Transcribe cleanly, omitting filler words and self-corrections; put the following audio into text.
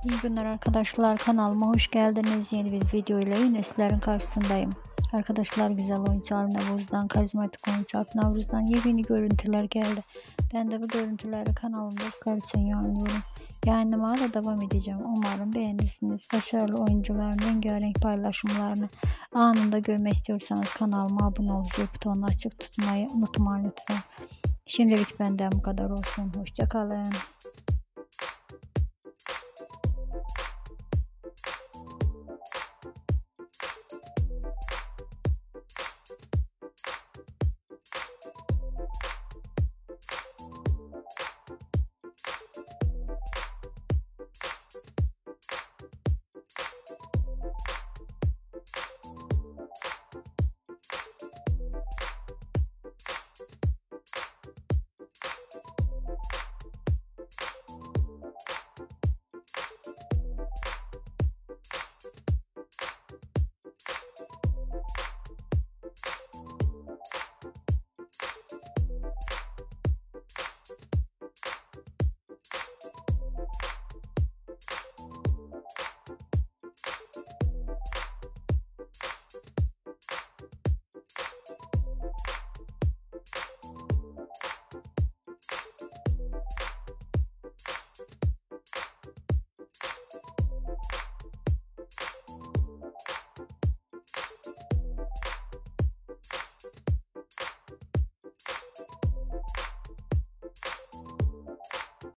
İyi günler arkadaşlar, kanalıma hoş geldiniz. Yeni bir video ile yine sizlerin karşısındayım. Arkadaşlar, güzel oyuncu Alp Navruz'dan, karizmatik oyuncu Alp Navruz'dan yeni görüntüler geldi. Ben de bu görüntüleri kanalımda sizler için yayınlıyorum. Yayınlamaya da devam edeceğim. Umarım beğenirsiniz. Başarılı oyuncuların rengarenk paylaşımlarını anında görmek istiyorsanız kanalıma abone olup zil butonunu açık tutmayı unutmayın lütfen. Şimdilik benden bu kadar olsun. Hoşça kalın.